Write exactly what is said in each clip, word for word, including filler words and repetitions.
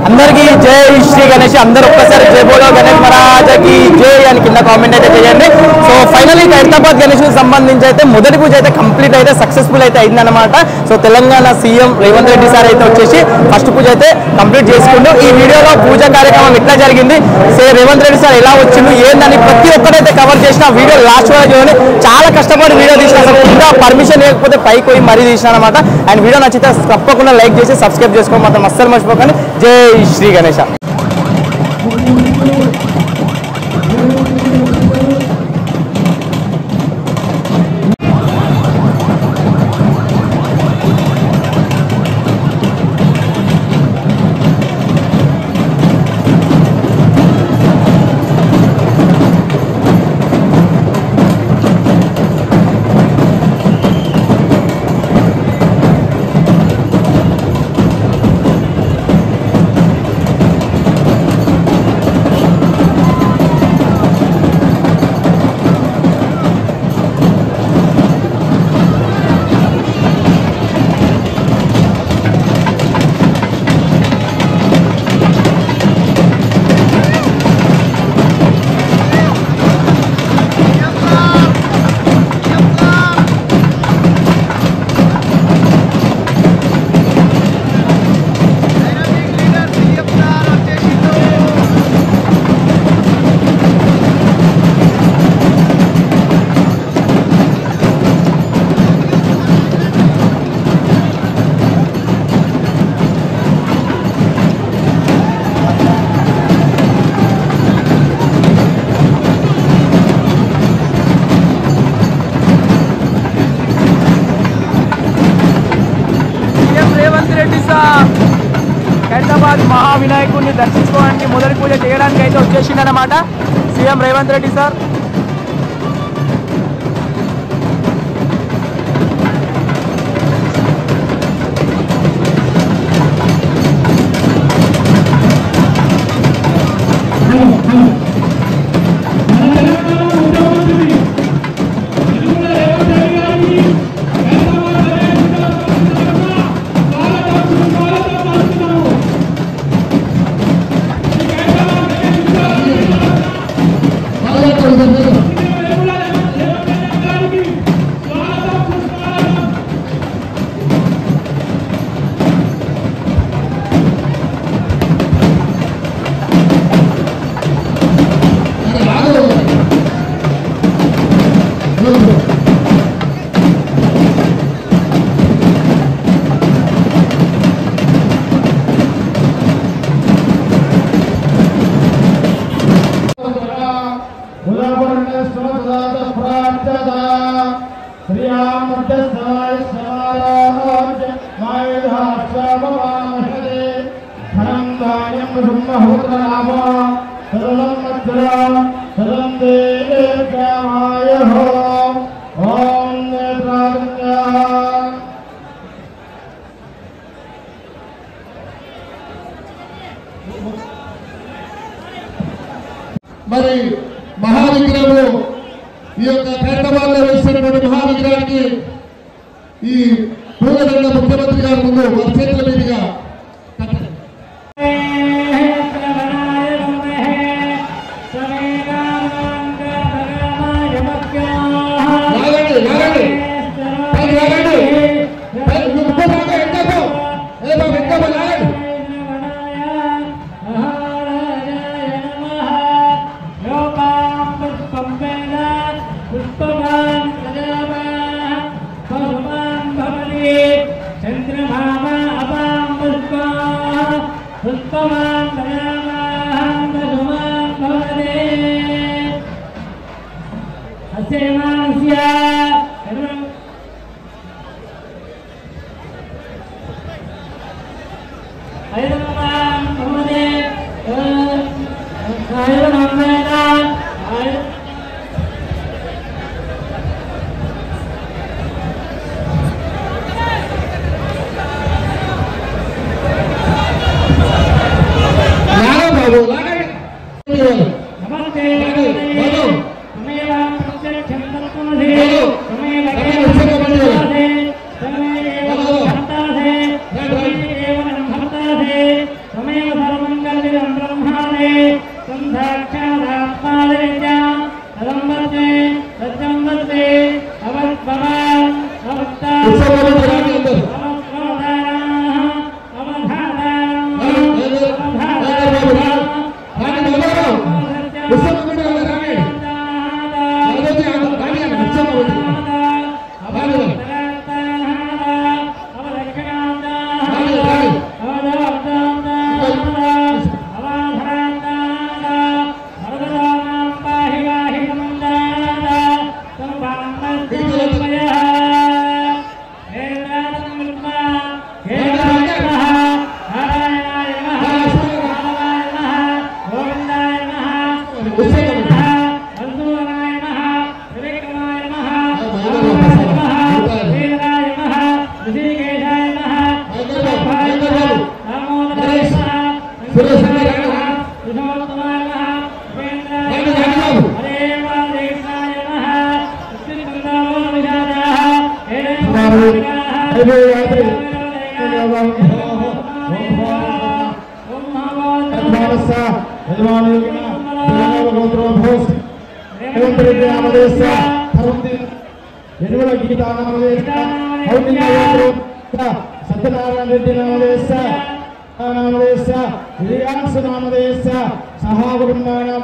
అందరికీ జై శ్రీ గణేష్. అందరూ ఒక్కసారి జై బోలో గణేష్ మహారాజకి జై అని కింద కామెంట్ అయితే చేయండి. సో ఫైనల్లీ హైదరాబాద్ గణేష్ సంబంధించి అయితే మొదటి పూజ అయితే కంప్లీట్ అయితే సక్సెస్ఫుల్ అయితే అయిందన్నమాట. So Telangana CM Revanth Reddy sir అయితే వచ్చేసి ఫస్ట్ పూజ అయితే కంప్లీట్ చేసుకుంటూ ఈ వీడియోలో పూజ కార్యక్రమం ఎట్లా జరిగింది, సో రేవంత్ రెడ్డి సార్ ఎలా వచ్చిండు ఏందని ప్రతి ఒక్కరైతే కవర్ చేసిన వీడియో లాస్ట్ వరకు చూడండి. చాలా కష్టపడి వీడియో తీసిన, అసలు ఇంకా పర్మిషన్ లేకపోతే పైకి పోయి మరీ తీసిన అనమాట. అండ్ వీడియో నచ్చితే తప్పకుండా లైక్ చేసి సబ్స్క్రైబ్ చేసుకోవడం మాత్రం అస్సలు మర్చిపోకండి. జై శ్రీ గణేష. హైదరాబాద్ మహావినాయకుడిని దర్శించుకోవడానికి మొదటి పూజ చేయడానికి అయితే వచ్చేసిందన్నమాట సీఎం రేవంత్ రెడ్డి సార్. మరి మహావిగ్రహము ఈ యొక్క హైదరాబాద్ లో వేసినటువంటి మహావిగ్రహానికి ఈ పూలదండ ముఖ్యమంత్రి గారి ముందు వారి చేతుల మీదుగా Samaya ఎరువుల గీత సత్యనారాయణ రెడ్డి నామదేశ నామదేశ రియాన్స్ నామదేశ సహాగురుమానం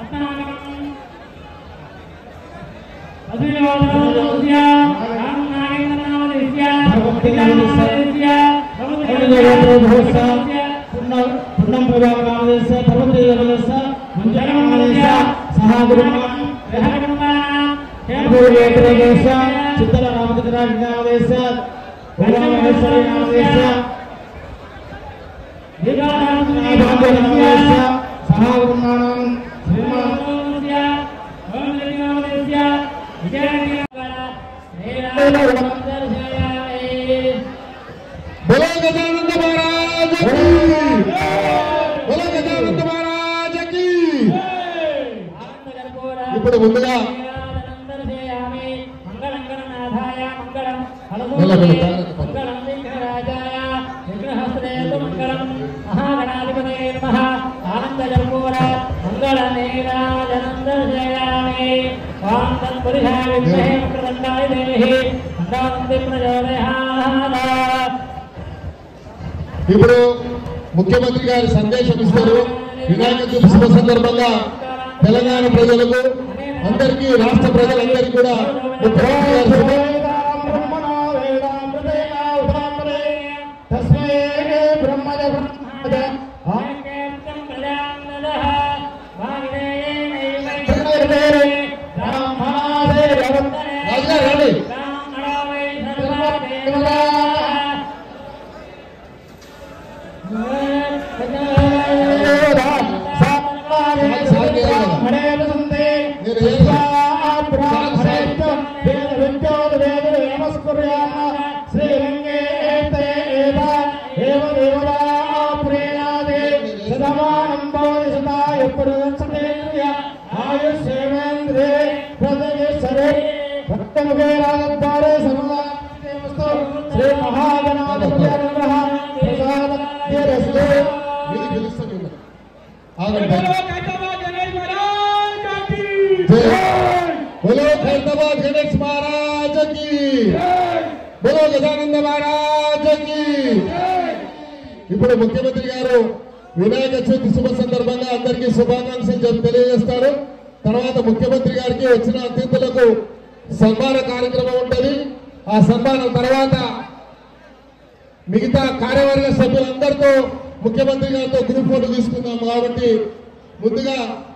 పున్నం ప్రభావ నామదేశ పర్వతి నామదేశ మంజన నామదేశ సహాగురుమానం దేశ చిత్తల రామచంద్రాజు నామదేశ నామదేశ నామదేశ సహాగురుమానం बोलो गजानंद महाराज की बोलो गजानंद महाराज की ఇప్పుడు ముందుగా ఇప్పుడు ముఖ్యమంత్రి గారి సందేశం ఇస్తారు. వినాయక చవితి శుభ సందర్భంగా తెలంగాణ ప్రజలకు అందరికీ రాష్ట్ర ప్రజలందరికీ కూడా ముఖ్యమంత్రి గారి శుభ बोलो खैरताबाद गणेश महाराज की बोलो गजानंद महाराज की ఇప్పుడు ముఖ్యమంత్రి గారు వినాయక చవితి శుభ సందర్భంగా అందరికీ శుభాకాంక్షలు తెలియజేస్తారు. తర్వాత ముఖ్యమంత్రి గారికి వచ్చిన అతిథులకు సన్మాన కార్యక్రమం ఉంటుంది. ఆ సన్మానం తర్వాత మిగతా కార్యవర్గ సభ్యులందరితో ముఖ్యమంత్రి గారితో గ్రూప్ ఫోటో తీసుకుందాం. కాబట్టి ముందుగా